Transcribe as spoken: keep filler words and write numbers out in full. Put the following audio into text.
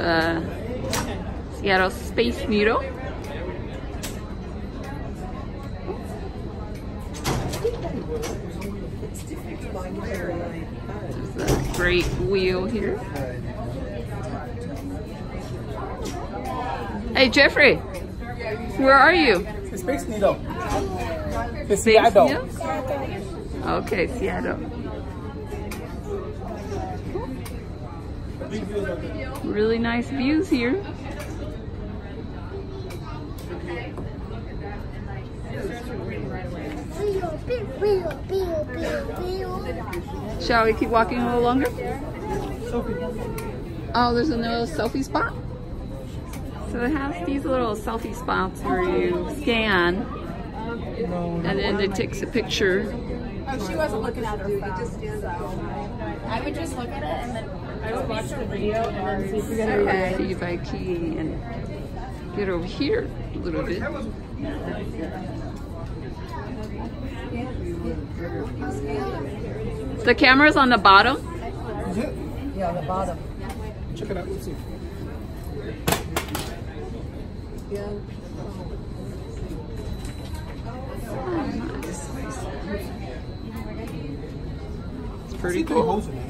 the Seattle Space Needle. There's a great wheel here. Hey Jeffrey, where are you? The Space Needle. The Space Seattle. Needle? Okay, Seattle. Really nice views here. Shall we keep walking a little longer? Oh, there's another selfie spot? So it has these little selfie spots where you scan and then it takes a picture. Oh, she wasn't looking at her phone, so I would just look at it and then I would watch the video and then see if we get it. Okay. See if I can get over here a little bit. The camera's on the bottom? Is it? Yeah, on the bottom. Check it out. Let's see. Yeah. It's pretty cool.